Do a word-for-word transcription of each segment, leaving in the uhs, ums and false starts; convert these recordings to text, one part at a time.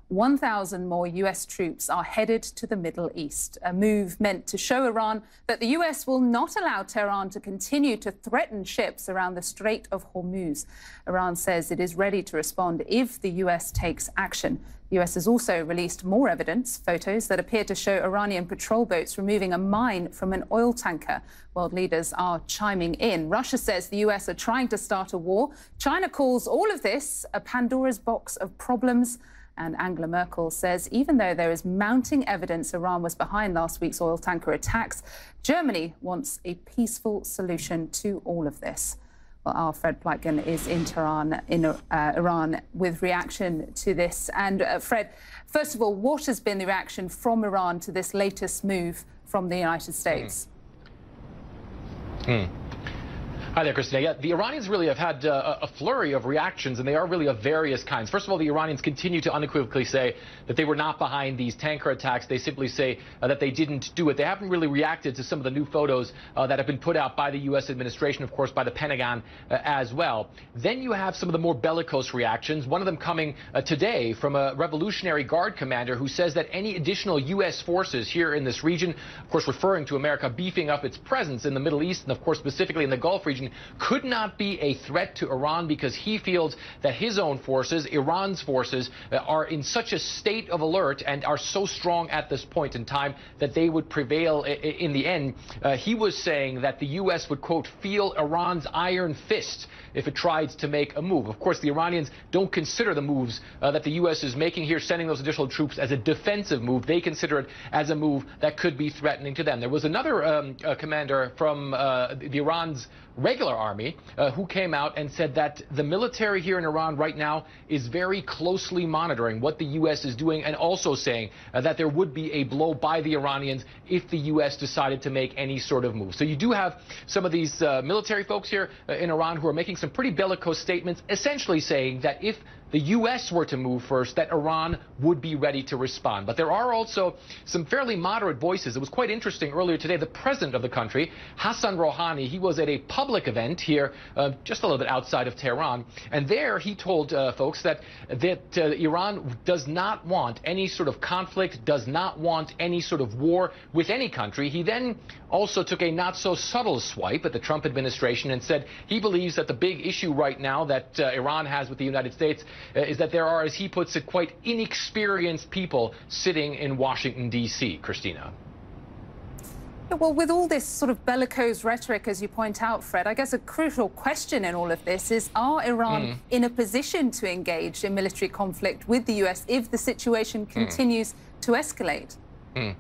one thousand more U S troops are headed to the Middle East, a move meant to show Iran that the U S will not allow Tehran to continue to threaten ships around the Strait of Hormuz. Iran says it is ready to respond if the U S takes action. The U S has also released more evidence, photos that appear to show Iranian patrol boats removing a mine from an oil tanker. World leaders are chiming in. Russia says the U S are trying to start a war. China calls all of this a Pandora's box of problems. And Angela Merkel says even though there is mounting evidence Iran was behind last week's oil tanker attacks, Germany wants a peaceful solution to all of this. Well, our Fred Pleitgen is in Tehran, in uh, Iran, with reaction to this. And uh, Fred, first of all, what has been the reaction from Iran to this latest move from the United States? Mm. Mm. Hi there, Christina. Yeah, the Iranians really have had uh, a flurry of reactions, and they are really of various kinds. First of all, the Iranians continue to unequivocally say that they were not behind these tanker attacks. They simply say uh, that they didn't do it. They haven't really reacted to some of the new photos uh, that have been put out by the U S administration, of course, by the Pentagon uh, as well. Then you have some of the more bellicose reactions, one of them coming uh, today from a Revolutionary Guard commander who says that any additional U S forces here in this region, of course referring to America beefing up its presence in the Middle East and, of course, specifically in the Gulf region, could not be a threat to Iran because he feels that his own forces, Iran's forces, uh, are in such a state of alert and are so strong at this point in time that they would prevail I in the end. Uh, he was saying that the U S would, quote, feel Iran's iron fist if it tried to make a move. Of course, the Iranians don't consider the moves uh, that the U S is making here, sending those additional troops, as a defensive move. They consider it as a move that could be threatening to them. There was another um, uh, commander from uh, the Iran's regular army uh, who came out and said that the military here in Iran right now is very closely monitoring what the U S is doing, and also saying uh, that there would be a blow by the Iranians if the U S decided to make any sort of move. So you do have some of these uh, military folks here uh, in Iran who are making some pretty bellicose statements, essentially saying that if the U S were to move first, that Iran would be ready to respond. But there are also some fairly moderate voices. It was quite interesting earlier today. The president of the country, Hassan Rouhani, he was at a public event here uh, just a little bit outside of Tehran. And there he told uh, folks that, that uh, Iran does not want any sort of conflict, does not want any sort of war with any country. He then also took a not so subtle swipe at the Trump administration and said he believes that the big issue right now that uh, Iran has with the United States Uh, is that there are, as he puts it, quite inexperienced people sitting in Washington, D C Christina. Well, with all this sort of bellicose rhetoric, as you point out, Fred, I guess a crucial question in all of this is, are Iran mm. in a position to engage in military conflict with the U S if the situation continues mm. to escalate? Mm.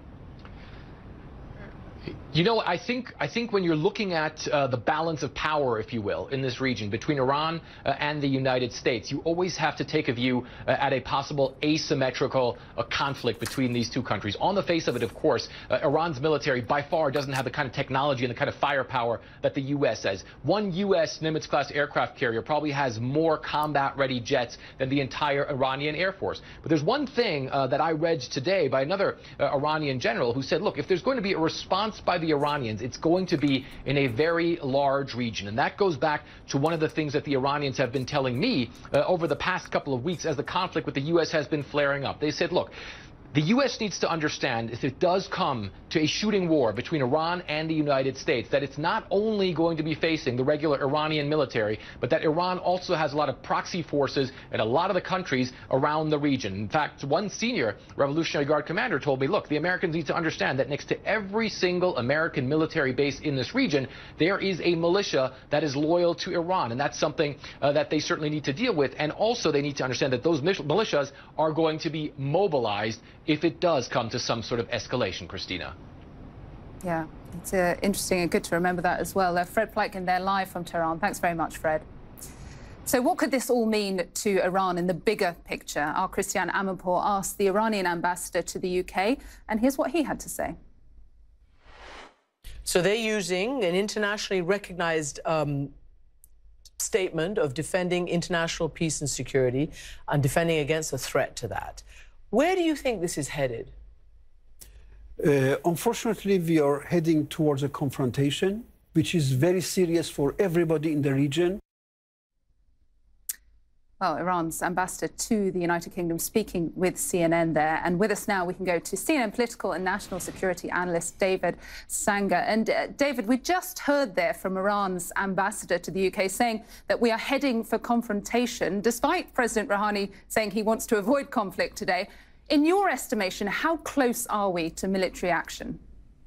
You know, I think I think when you're looking at uh, the balance of power, if you will, in this region between Iran uh, and the United States, you always have to take a view uh, at a possible asymmetrical uh, conflict between these two countries. On the face of it, of course, uh, Iran's military by far doesn't have the kind of technology and the kind of firepower that the U S has. One U S Nimitz-class aircraft carrier probably has more combat-ready jets than the entire Iranian Air Force. But there's one thing uh, that I read today by another uh, Iranian general who said, look, if there's going to be a response by the Iranians, it's going to be in a very large region. And that goes back to one of the things that the Iranians have been telling me uh, over the past couple of weeks as the conflict with the U S has been flaring up. They said, look, the U S needs to understand, if it does come to a shooting war between Iran and the United States, that it's not only going to be facing the regular Iranian military, but that Iran also has a lot of proxy forces in a lot of the countries around the region. In fact, one senior Revolutionary Guard commander told me, look, the Americans need to understand that next to every single American military base in this region, there is a militia that is loyal to Iran. And that's something uh, that they certainly need to deal with. And also they need to understand that those militias are going to be mobilized if it does come to some sort of escalation, Christina. Yeah, it's uh, interesting and good to remember that as well. Uh, Fred Pleitgen there live from Tehran. Thanks very much, Fred. So what could this all mean to Iran in the bigger picture? Our Christiane Amanpour asked the Iranian ambassador to the U K, and here's what he had to say. So they're using an internationally recognized um, statement of defending international peace and security and defending against a threat to that. Where do you think this is headed? Uh, unfortunately, we are heading towards a confrontation, which is very serious for everybody in the region. Well, Iran's ambassador to the United Kingdom speaking with C N N there. And with us now, we can go to C N N political and national security analyst David Sanger. And uh, David, we just heard there from Iran's ambassador to the U K saying that we are heading for confrontation, despite President Rouhani saying he wants to avoid conflict today. In your estimation, how close are we to military action?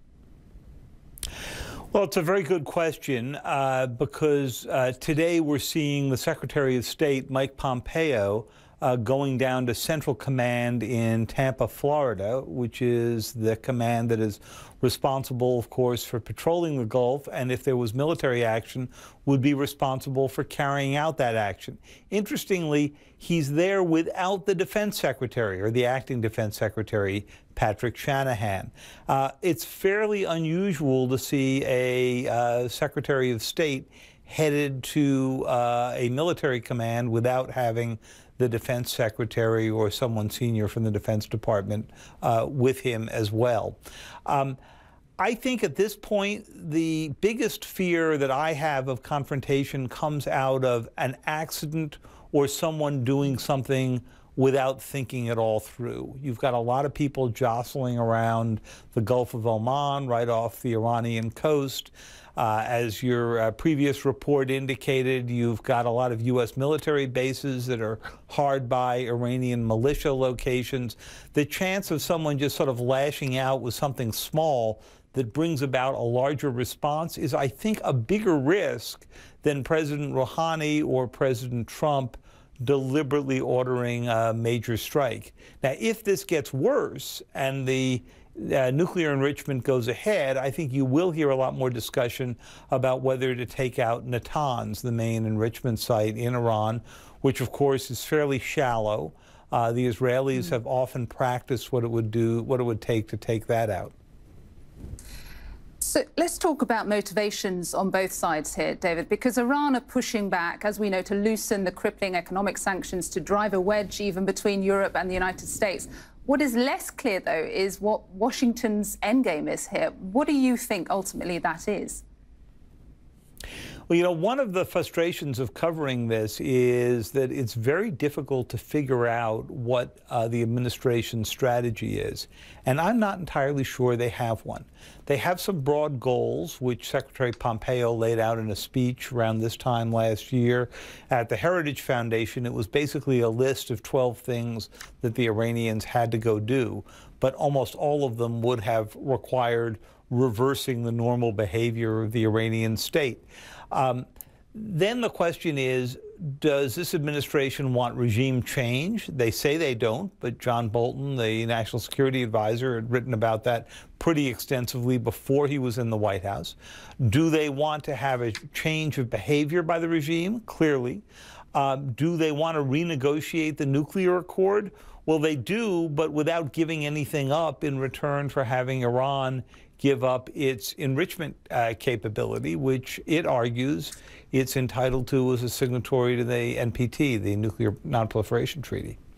Well, it's a very good question uh, because uh, today we're seeing the Secretary of State, Mike Pompeo, uh, going down to Central Command in Tampa, Florida, which is the command that is responsible, of course, for patrolling the Gulf, and if there was military action, would be responsible for carrying out that action. Interestingly, he's there without the Defense Secretary, or the acting Defense Secretary, Patrick Shanahan. Uh, it's fairly unusual to see a uh, Secretary of State headed to uh, a military command without having the Defense Secretary or someone senior from the Defense Department uh, with him as well. Um, I think at this point, the biggest fear that I have of confrontation comes out of an accident or someone doing something without thinking it all through. You've got a lot of people jostling around the Gulf of Oman, right off the Iranian coast. Uh, as your uh, previous report indicated, you've got a lot of U S military bases that are hard by Iranian militia locations. The chance of someone just sort of lashing out with something small that brings about a larger response is, I think, a bigger risk than President Rouhani or President Trump deliberately ordering a major strike. Now, if this gets worse and the uh, nuclear enrichment goes ahead, I think you will hear a lot more discussion about whether to take out Natanz, the main enrichment site in Iran, which, of course, is fairly shallow. Uh, the Israelis mm-hmm. have often practiced what it would do, what it would take to take that out. So let's talk about motivations on both sides here, David, because Iran are pushing back, as we know, to loosen the crippling economic sanctions, to drive a wedge even between Europe and the United States. What is less clear, though, is what Washington's endgame is here. What do you think ultimately that is? Well, you know, one of the frustrations of covering this is that it's very difficult to figure out what uh, the administration's strategy is. And I'm not entirely sure they have one. They have some broad goals, which Secretary Pompeo laid out in a speech around this time last year at the Heritage Foundation. It was basically a list of twelve things that the Iranians had to go do, but almost all of them would have required reversing the normal behavior of the Iranian state. Um, then the question is, does this administration want regime change? They say they don't, but John Bolton, the national security advisor, had written about that pretty extensively before he was in the White House. Do they want to have a change of behavior by the regime? Clearly. Um, do they want to renegotiate the nuclear accord? Well, they do, but without giving anything up in return for having Iran give up its enrichment uh, capability, which it argues it's entitled to as a signatory to the N P T, the Nuclear Non-Proliferation Treaty.